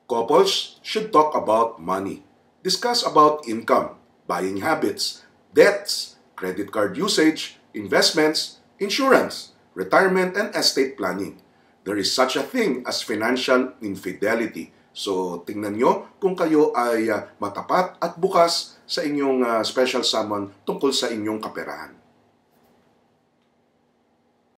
Couples should talk about money. Discuss about income, buying habits, debts, credit card usage, investments, insurance, retirement, and estate planning. There is such a thing as financial infidelity. So, tingnan nyo kung kayo ay matapat at bukas sa inyong special summon tungkol sa inyong kaperahan.